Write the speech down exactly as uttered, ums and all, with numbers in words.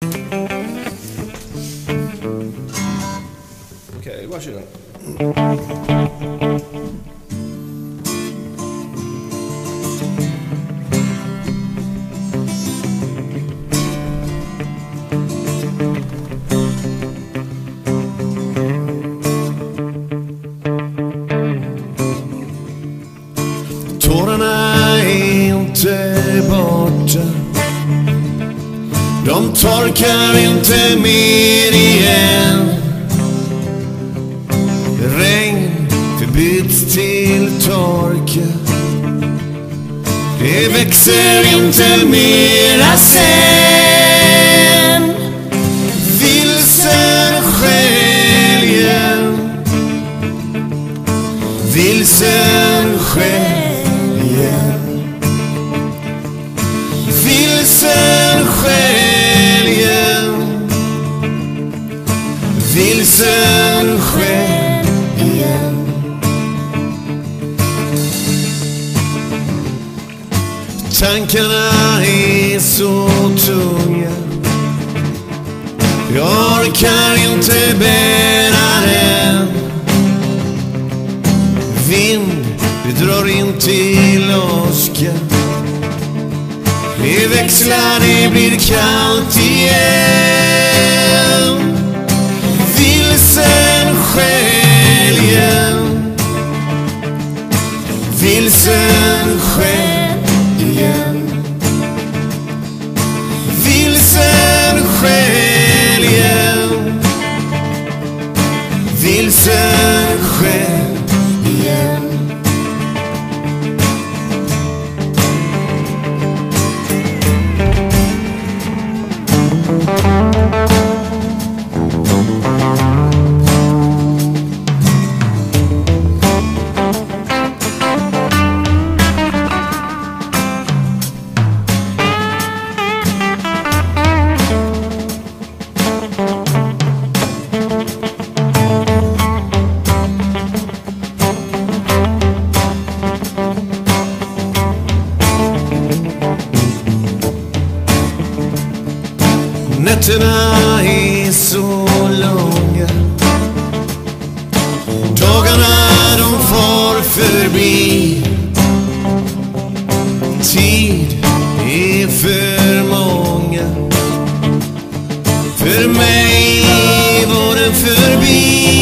Okej, varsågod. Tårarna är inte borta, de torkar inte mer igen. Regn förbyts till torka, det växer inte mera sen. Vilsen skäljen, vilsen skäljen, vilsen skäljen, vilsen skäljen. Tankarna är så tunga, jag orkar inte bära den. Vind, det drar in till åska, det växlar, det blir kallt igen. Vilsen skäljen, vilsen skäljen, vilsen skäljen, vilsen skäljen. Nätterna är så långa, dagarna de far förbi. Tid är för många, för mig var den förbi.